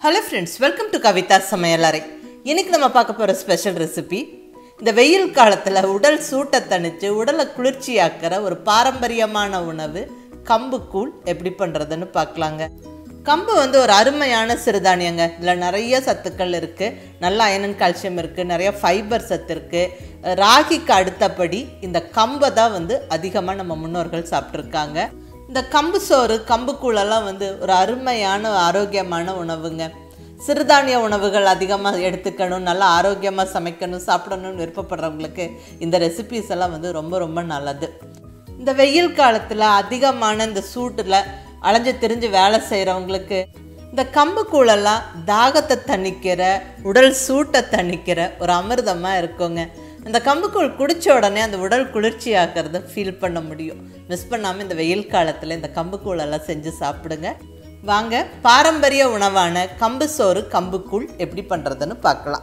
Hello friends, welcome to Kavitha Samayalarai. இன்னைக்கு நம்ம பார்க்க போற ஸ்பெஷல் ரெசிபி இந்த வெயில் காலத்துல உடல் சூட்டை தணிச்சு உடலை குளிர்ச்சியாக்குற ஒரு பாரம்பரியமான உணவு கம்புக்கூல் எப்படி பண்றதுன்னு பார்க்கலாங்க. கம்பு வந்து ஒரு அருமையான சிறுதானியங்க. இதுல நிறைய சத்துக்கள் இருக்கு. நல்ல அயன் அண்ட் கால்சியம் இருக்கு, நிறைய ஃபைபர் சத்து இருக்கு. ராகிக்கு அடுத்தபடி இந்த கம்பை தான் வந்து அதிகமா நம்ம முன்னோர்கள் சாப்பிட்டுருக்காங்க. இந்த கம்பு சோறு கம்புக்கூழெல்லாம் வந்து ஒரு அருமையான ஆரோக்கியமான உணவுங்க. சிறுதானிய உணவுகள் அதிகமாக எடுத்துக்கணும், நல்லா ஆரோக்கியமாக சமைக்கணும், சாப்பிடணும்னு விருப்பப்படுறவங்களுக்கு இந்த ரெசிபீஸ் எல்லாம் வந்து ரொம்ப ரொம்ப நல்லது. இந்த வெயில் காலத்தில் அதிகமான இந்த சூட்டில் அலைஞ்சு திரிஞ்சு வேலை செய்கிறவங்களுக்கு இந்த கம்புக்கூழெல்லாம் தாகத்தை தணிக்கிற, உடல் சூட்டை தணிக்கிற ஒரு அமிர்தமாக இருக்குங்க. அந்த கம்புக்கூழ் குடித்த உடனே அந்த உடல் குளிர்ச்சி ஆக்கிறத ஃபீல் பண்ண முடியும். மிஸ் பண்ணாமல் இந்த வெயில் காலத்தில் இந்த கம்புக்கூழெல்லாம் செஞ்சு சாப்பிடுங்க. வாங்க பாரம்பரிய உணவான கம்பு சோறு கம்புக்கூழ் எப்படி பண்ணுறதுன்னு பார்க்கலாம்.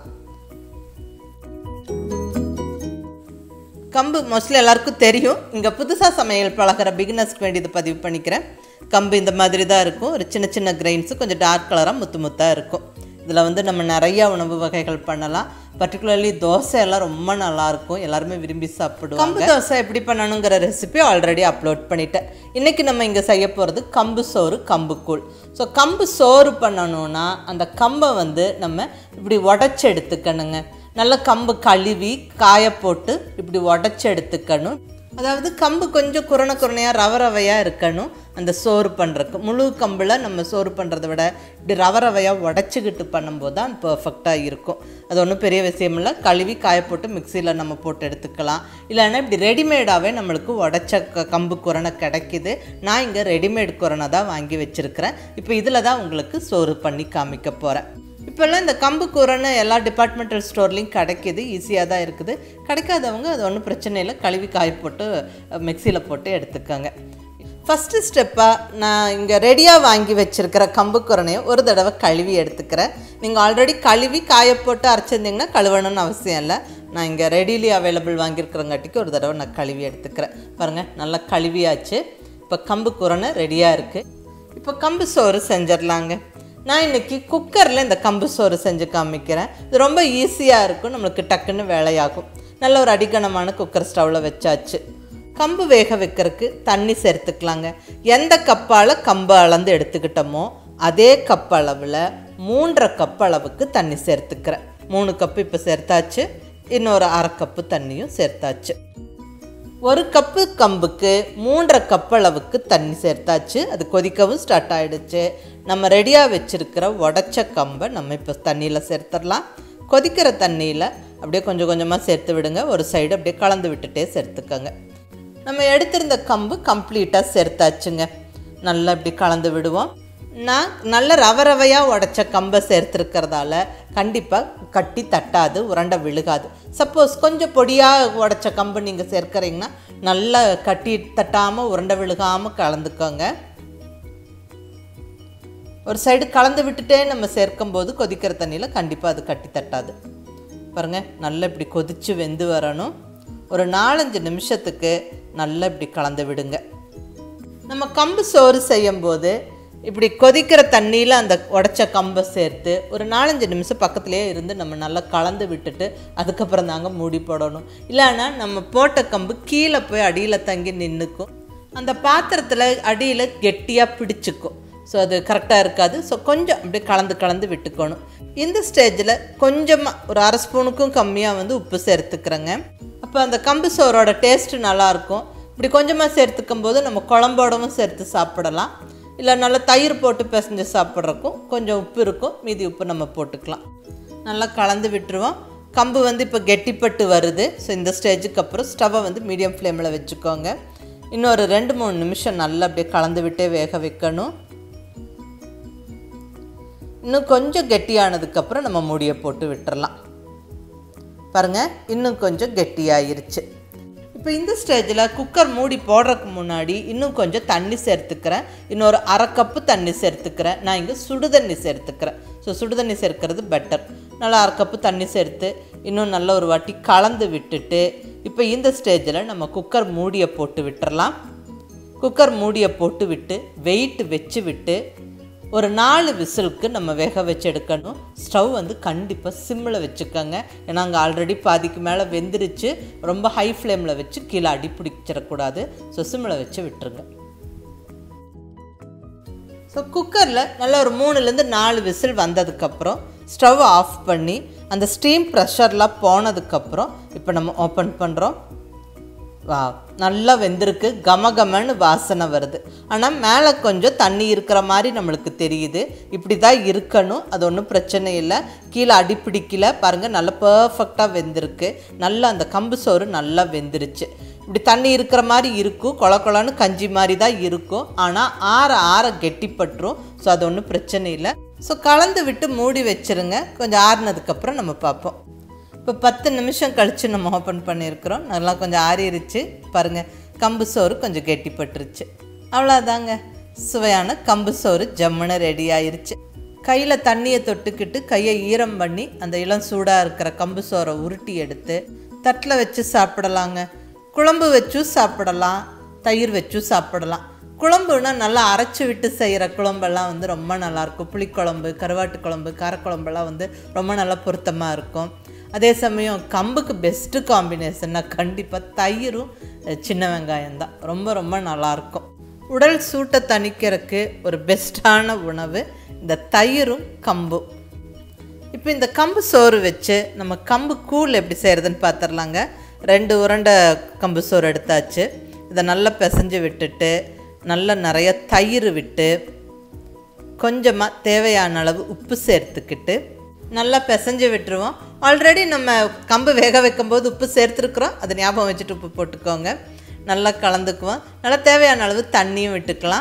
கம்பு மோஸ்ட்லி எல்லாருக்கும் தெரியும். இங்கே புதுசாக சமையல் பழகிற பிகினர்ஸ்க்கு வேண்டியது பதிவு பண்ணிக்கிறேன். கம்பு இந்த மாதிரி தான் இருக்கும். ஒரு சின்ன சின்ன கிரெயின்ஸு, கொஞ்சம் டார்க் கலராக முத்து முத்தாக இருக்கும். இதில் வந்து நம்ம நிறையா உணவு வகைகள் பண்ணலாம். பர்டிகுலர்லி தோசை எல்லாம் ரொம்ப நல்லாயிருக்கும், எல்லாருமே விரும்பி சாப்பிடுவோம். கம்பு தோசை எப்படி பண்ணணுங்கிற ரெசிபி ஆல்ரெடி அப்லோட் பண்ணிட்டேன். இன்றைக்கி நம்ம இங்கே செய்ய போகிறது கம்பு சோறு கம்புக்கூழ். ஸோ கம்பு சோறு பண்ணணுன்னா அந்த கம்பை வந்து நம்ம இப்படி உடச்சி எடுத்துக்கணுங்க. நல்லா கம்பு கழுவி காய போட்டு இப்படி உடச்சி எடுத்துக்கணும். அதாவது கம்பு கொஞ்சம் குறையாக ரவையாக இருக்கணும் அந்த சோறு பண்ணுறதுக்கு. முழு கம்பில் நம்ம சோறு பண்ணுறதை விட இப்படி ரவையாக உடச்சிக்கிட்டு பண்ணும்போது தான் பர்ஃபெக்டாக இருக்கும். அது ஒன்றும் பெரிய விஷயம் இல்லை. கழுவி காய போட்டு மிக்சியில் நம்ம போட்டு எடுத்துக்கலாம். இல்லைன்னா இப்படி ரெடிமேடாகவே நம்மளுக்கு உடச்ச கம்பு குரணை கிடைக்கிது. நான் இங்கே ரெடிமேட் குரணை தான் வாங்கி வச்சுருக்கிறேன். இப்போ இதில் தான் உங்களுக்கு சோறு பண்ணி காமிக்க போகிறேன். இப்போல்லாம் இந்த கம்பு கூரன்னு எல்லா டிபார்ட்மெண்டல் ஸ்டோர்லேயும் கிடைக்கிது, ஈஸியாக தான் இருக்குது. கிடைக்காதவங்க அது ஒன்றும் பிரச்சனை இல்லை, கழுவி காய போட்டு மிக்சியில் போட்டு எடுத்துக்கோங்க. ஃபஸ்ட்டு ஸ்டெப்பாக நான் இங்கே ரெடியாக வாங்கி வச்சுருக்கிற கம்பு கூரணையை ஒரு தடவை கழுவி எடுத்துக்கிறேன். நீங்கள் ஆல்ரெடி கழுவி காய போட்டு அரைச்சிருந்தீங்கன்னா கழுவணும்னு அவசியம் இல்லை. நான் இங்கே ரெடிலி அவைலபிள் வாங்கியிருக்கிறங்காட்டிக்கு ஒரு தடவை நான் கழுவி எடுத்துக்கிறேன். பாருங்கள், நல்லா கழுவியாச்சு. இப்போ கம்பு கூரனை ரெடியாக இருக்குது. இப்போ கம்பு சோறு செஞ்சிடலாங்க. நான் இன்றைக்கி குக்கரில் இந்த கம்பு சோறு செஞ்சு காமிக்கிறேன். இது ரொம்ப ஈஸியாக இருக்கும், நம்மளுக்கு டக்குன்னு வேலையாகும். நல்ல ஒரு அடிக்கணமான குக்கர் ஸ்டவ்வில் வச்சாச்சு. கம்பு வேக வைக்கிறதுக்கு தண்ணி சேர்த்துக்கலாங்க. எந்த கப்பால் கம்பு அளந்து எடுத்துக்கிட்டோமோ அதே கப் அளவில் 3.5 கப் அளவுக்கு தண்ணி சேர்த்துக்கிறேன். 3 கப்பு இப்போ சேர்த்தாச்சு. இன்னொரு 1/2 கப்பு தண்ணியும் சேர்த்தாச்சு. 1 கப்பு கம்புக்கு 3.5 கப் அளவுக்கு தண்ணி சேர்த்தாச்சு. அது கொதிக்கவும் ஸ்டார்ட் ஆகிடுச்சு. நம்ம ரெடியாக வச்சுருக்கிற உடச்ச கம்பை நம்ம இப்போ தண்ணியில் சேர்த்துடலாம். கொதிக்கிற தண்ணியில் அப்படியே கொஞ்சம் கொஞ்சமாக சேர்த்து விடுங்க. ஒரு சைடு அப்படியே கலந்து விட்டுட்டே சேர்த்துக்கோங்க. நம்ம எடுத்திருந்த கம்பு கம்ப்ளீட்டாக சேர்த்தாச்சுங்க. நல்லா இப்படி கலந்து விடுவோம். நான் நல்ல ரவையாக உடச்ச கம்பை சேர்த்துருக்கிறதால கண்டிப்பாக கட்டி தட்டாது, உருண்டை விழுகாது. சப்போஸ் கொஞ்சம் பொடியாக உடச்ச கம்பு நீங்கள் சேர்க்குறீங்கன்னா நல்லா கட்டி தட்டாமல் உருண்டை விழுகாமல் கலந்துக்கோங்க. ஒரு சைடு கலந்து விட்டுட்டே நம்ம சேர்க்கும்போது கொதிக்கிற தண்ணியில் கண்டிப்பாக அது கட்டி தட்டாது. பாருங்கள், நல்லா இப்படி கொதித்து வெந்து வரணும். ஒரு 4-5 நிமிஷத்துக்கு நல்லா இப்படி கலந்து விடுங்க. நம்ம கம்பு சோறு செய்யும்போது இப்படி கொதிக்கிற தண்ணியில் அந்த உடச்ச கம்பை சேர்த்து ஒரு 4-5 நிமிஷம் பக்கத்துலேயே இருந்து நம்ம நல்லா கலந்து விட்டுட்டு அதுக்கப்புறம் தாங்க மூடி போடணும். இல்லைன்னா நம்ம போட்ட கம்பு கீழே போய் அடியில் தங்கி நின்றுக்கும். அந்த பாத்திரத்தில் அடியில் கெட்டியாக பிடிச்சிக்கும். ஸோ அது கரெக்டாக இருக்காது. ஸோ கொஞ்சம் அப்படியே கலந்து விட்டுக்கணும். இந்த ஸ்டேஜில் கொஞ்சமாக ஒரு 1/2 ஸ்பூனுக்கும் கம்மியாக வந்து உப்பு சேர்த்துக்கிறேங்க. அப்போ அந்த கம்பு சோறோட டேஸ்ட்டு நல்லாயிருக்கும். இப்படி கொஞ்சமாக சேர்த்துக்கும் போது நம்ம குழம்போடவும் சேர்த்து சாப்பிடலாம். இல்லை நல்லா தயிர் போட்டு பிசைஞ்சு சாப்பிட்றக்கும் கொஞ்சம் உப்பு இருக்கும், மீதி உப்பு நம்ம போட்டுக்கலாம். நல்லா கலந்து விட்டுருவோம். கம்பு வந்து இப்போ கெட்டிப்பட்டு வருது. ஸோ இந்த ஸ்டேஜுக்கு அப்புறம் ஸ்டவ்வை வந்து மீடியம் ஃப்ளேமில் வச்சுக்கோங்க. இன்னொரு 2-3 நிமிஷம் நல்லா அப்படியே கலந்து விட்டே வேக வைக்கணும். இன்னும் கொஞ்சம் கெட்டியானதுக்கப்புறம் நம்ம மூடியை போட்டு விட்டுறலாம். பாருங்கள், இன்னும் கொஞ்சம் கெட்டியாயிருச்சு. இப்போ இந்த ஸ்டேஜில் குக்கர் மூடி போடுறதுக்கு முன்னாடி இன்னும் கொஞ்சம் தண்ணி சேர்த்துக்கிறேன். இன்னொரு 1/2 கப்பு தண்ணி சேர்த்துக்கிறேன். நான் இங்கே சுடுதண்ணி சேர்த்துக்கிறேன். ஸோ சுடுதண்ணி சேர்க்கிறது பெட்டர். நல்லா 1/2 கப்பு தண்ணி சேர்த்து இன்னும் நல்ல ஒரு வாட்டி கலந்து விட்டுட்டு இப்போ இந்த ஸ்டேஜில் நம்ம குக்கர் மூடியை போட்டு விட்டுறலாம். குக்கர் மூடியை போட்டு விட்டு வெயிட் வச்சு விட்டு ஒரு 4 விசிலுக்கு நம்ம வேக வச்சு எடுக்கணும். ஸ்டவ் வந்து கண்டிப்பாக சிம்மில் வச்சுக்கோங்க. ஏன்னா அங்கே ஆல்ரெடி பாதிக்கு மேலே வெந்துருச்சு. ரொம்ப ஹை ஃப்ளேமில் வச்சு கீழே அடி பிடிச்சிடக்கூடாது. ஸோ சிம்மில் வச்சு விட்டுருங்க. ஸோ குக்கரில் நல்லா ஒரு 3லேருந்து 4 விசில் வந்ததுக்கப்புறம் ஸ்டவ் ஆஃப் பண்ணி அந்த ஸ்டீம் ப்ரெஷர்லாம் போனதுக்கப்புறம் இப்போ நம்ம ஓப்பன் பண்ணுறோம். வா, நல்லா வெந்திருக்கு. கமகமன்னு வாசனை வருது. ஆனால் மேலே கொஞ்சம் தண்ணி இருக்கிற மாதிரி நம்மளுக்கு தெரியுது. இப்படி தான் இருக்கணும். அது ஒன்றும் பிரச்சனை இல்லை. கீழே அடிப்பிடிக்கல பாருங்கள். நல்லா பர்ஃபெக்டாக வெந்திருக்கு. நல்லா அந்த கம்பு சோறு நல்லா வெந்துருச்சு. இப்படி தண்ணி இருக்கிற மாதிரி இருக்கும். கொல கொலன்னு கஞ்சி மாதிரி தான் இருக்கும். ஆனால் ஆற ஆற கெட்டிப்பட்டுரும். ஸோ அது ஒன்றும் பிரச்சனை இல்லை. ஸோ கலந்து விட்டு மூடி வச்சுருங்க. கொஞ்சம் ஆறுனதுக்கப்புறம் நம்ம பார்ப்போம். இப்போ 10 நிமிஷம் கழித்து நம்ம ஓப்பன் பண்ணியிருக்கிறோம். நல்லா கொஞ்சம் ஆறிடுச்சு பாருங்கள். கம்பு சோறு கொஞ்சம் கெட்டிப்பட்டுருச்சு. அவ்வளோதாங்க, சுவையான கம்பு சோறு ஜம்முன்னு ரெடி ஆயிடுச்சு. கையில் தண்ணியை தொட்டுக்கிட்டு கையை ஈரம் பண்ணி அந்த இளம் சூடாக இருக்கிற கம்பு சோறை உருட்டி எடுத்து தட்டில் வச்சு சாப்பிடலாங்க. குழம்பு வச்சும் சாப்பிடலாம், தயிர் வச்சும் சாப்பிடலாம். குழம்புனா நல்லா அரைச்சி விட்டு செய்கிற குழம்பெல்லாம் வந்து ரொம்ப நல்லாயிருக்கும். புளிக்குழம்பு, கருவாட்டு குழம்பு, காரக்குழம்பெல்லாம் வந்து ரொம்ப நல்லா பொருத்தமாக இருக்கும். அதே சமயம் கம்புக்கு பெஸ்ட்டு காம்பினேஷன்னா கண்டிப்பாக தயிரும் சின்ன வெங்காயம் தான். ரொம்ப ரொம்ப நல்லாயிருக்கும். உடல் சூட்டை தணிக்கிறதுக்கு ஒரு பெஸ்ட்டான உணவு இந்த தயிரும் கம்பும். இப்போ இந்த கம்பு சோறு வச்சு நம்ம கம்பு கூழ் எப்படி செய்கிறதுன்னு பார்த்துடலாங்க. 2 உருண்டை கம்பு சோறு எடுத்தாச்சு. இதை நல்லா பிசைஞ்சு விட்டுட்டு நல்லா நிறைய தயிர் விட்டு கொஞ்சமாக தேவையான அளவு உப்பு சேர்த்துக்கிட்டு நல்லா பிசைஞ்சு விட்டுருவோம். ஆல்ரெடி நம்ம கம்பு வேக வைக்கும்போது உப்பு சேர்த்துருக்குறோம். அதை ஞாபகம் வச்சுட்டு உப்பு போட்டுக்கோங்க. நல்லா கலந்துக்குவோம். நல்லா தேவையான அளவு தண்ணியும் விட்டுக்கலாம்.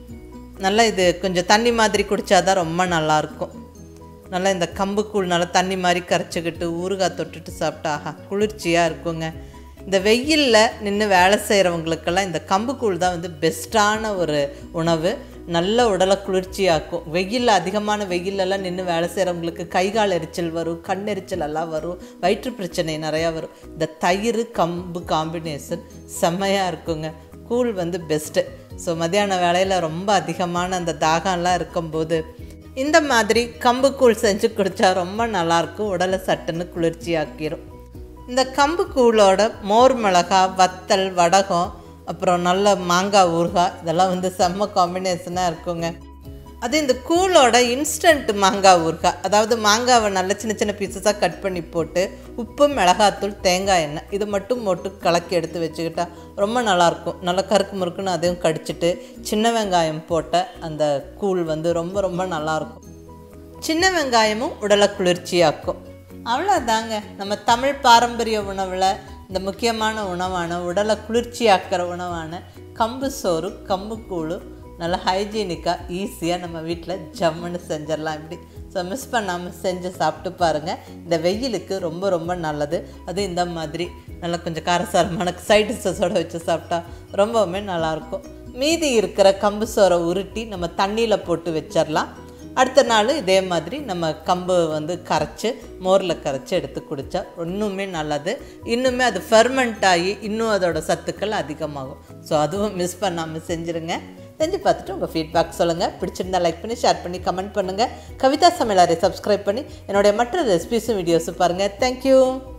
நல்லா இது கொஞ்சம் தண்ணி மாதிரி குடித்தாதான் ரொம்ப நல்லாயிருக்கும். நல்லா இந்த கம்புக்கூழ் நல்லா தண்ணி மாதிரி கரைச்சிக்கிட்டு ஊறுகாய் தொட்டுட்டு சாப்பிட்டா ஆஹா குளிர்ச்சியாக இருக்குங்க. இந்த வெயிலில் நின்று வேலை செய்கிறவங்களுக்கெல்லாம் இந்த கம்புக்கூழ் தான் வந்து பெஸ்ட்டான ஒரு உணவு. நல்ல உடலை குளிர்ச்சியாக்கும். வெயில் அதிகமான வெயிலெல்லாம் நின்று வேலை செய்கிறவங்களுக்கு கைகால் எரிச்சல் வரும், கண் எரிச்சல் எல்லாம் வரும், வயிற்று பிரச்சனை நிறையா வரும். இந்த தயிர் கம்பு காம்பினேஷன் செம்மையாக இருக்குங்க. கூழ் வந்து பெஸ்ட்டு. ஸோ மத்தியான வேலையில் ரொம்ப அதிகமான அந்த தாகம்லாம் இருக்கும்போது இந்த மாதிரி கம்பு கூழ் செஞ்சு குடித்தா ரொம்ப நல்லாயிருக்கும். உடலை சட்டுன்னு குளிர்ச்சியாக்கிடும். இந்த கம்பு கூழோட மோர் மிளகா, வத்தல், வடகம், அப்புறம் நல்ல மாங்காய் ஊறுகாய் இதெல்லாம் வந்து செம்ம காம்பினேஷனாக இருக்குங்க. அது இந்த கூழோட இன்ஸ்டன்ட் மாங்காய் ஊறுகாய். அதாவது மாங்காவை நல்ல சின்ன சின்ன பீசஸாக கட் பண்ணி போட்டு உப்பு, மிளகாத்தூள், தேங்காய் எண்ணெய் இது மட்டும் போட்டு கலக்கி எடுத்து வச்சுக்கிட்டா ரொம்ப நல்லாயிருக்கும். நல்லா கருக்கு முறுக்குன்னு அதையும் கடிச்சிட்டு சின்ன வெங்காயம் போட்ட அந்த கூழ் வந்து ரொம்ப ரொம்ப நல்லாயிருக்கும். சின்ன வெங்காயமும் உடலை குளிர்ச்சியாக்கும். அவ்வளோதாங்க, நம்ம தமிழ் பாரம்பரிய உணவில் இந்த முக்கியமான உணவான உடலை குளிர்ச்சியாக்கிற உணவான கம்பு சோறு, கம்பு கூழ் நல்லா ஹைஜீனிக்காக ஈஸியாக நம்ம வீட்டில் ஜம்முன்னு செஞ்சிடலாம். இப்படி ஸோ மிஸ் பண்ணாமல் செஞ்சு சாப்பிட்டு பாருங்கள். இந்த வெயிலுக்கு ரொம்ப ரொம்ப நல்லது. அது இந்த மாதிரி நல்லா கொஞ்சம் காரசாரமான சைட் டிஷ்ஷஸோடு வச்சு சாப்பிட்டா ரொம்பவுமே நல்லாயிருக்கும். மீதி இருக்கிற கம்பு சோறை உருட்டி நம்ம தண்ணியில் போட்டு வச்சிடலாம். அடுத்த நாள் இதே மாதிரி நம்ம கம்பு வந்து கரைச்சி மோரில் கரைச்சி எடுத்து குடித்தா இன்னுமே நல்லது. இன்னுமே அது ஃபெர்மெண்ட் ஆகி இன்னும் அதோட சத்துக்கள் அதிகமாகும். ஸோ அதுவும் மிஸ் பண்ணாமல் செஞ்சுருங்க. செஞ்சு பார்த்துட்டு உங்கள் ஃபீட்பேக் சொல்லுங்கள். பிடிச்சிருந்தால் லைக் பண்ணி, ஷேர் பண்ணி, கமெண்ட் பண்ணுங்கள். கவிதா சமையலறை சப்ஸ்கிரைப் பண்ணி என்னுடைய மற்ற ரெசிபிஸும் வீடியோஸும் பாருங்கள். தேங்க்யூ.